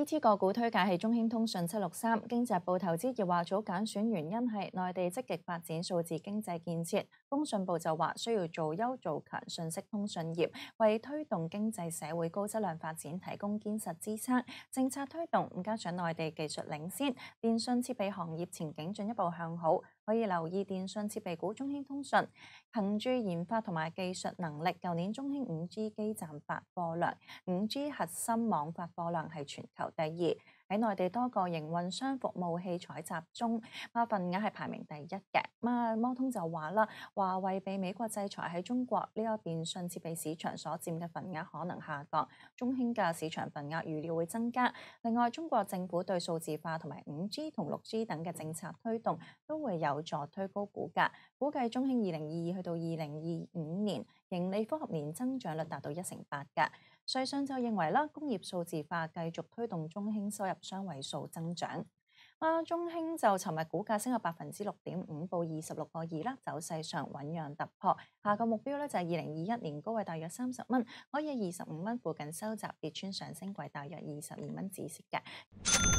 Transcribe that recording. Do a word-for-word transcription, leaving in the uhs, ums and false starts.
T 個股推介係中興通訊七六三。經濟日報投資業話早揀選原因係內地積極發展數字經濟建設。工信部就話需要做優做強信息通訊業，為推動經濟社會高質量發展提供堅實支撐。政策推動，加上內地技術領先，電信設備行業前景進一步向好。可以留意電信設備股中興通訊，憑住研發同埋技術能力，舊年中興五 G 基站發貨量、五 G 核心網發貨量係全球第二。喺內地多個營運商服務器採集中，啊份額係排名第一嘅。啊摩通就話啦，華為被美國制裁喺中國呢個電信設備市場所佔嘅份額可能下降，中興嘅市場份額預料會增加。另外，中國政府對數字化同埋五 G 同六 G 等嘅政策推動都會有助推高股價。估計中興二零二二去到二零二五年盈利複合年增長率達到一成八嘅。瑞信就認為啦，工業數字化繼續推動中興收入雙位數增長。啊，中興就尋日股價升咗百分之六點五，報二十六個二啦，走勢上醞釀突破。下個目標咧就係二零二一年高位大約三十蚊，可以二十五蚊附近收集，跌穿上升軌大約二十二蚊止蝕嘅。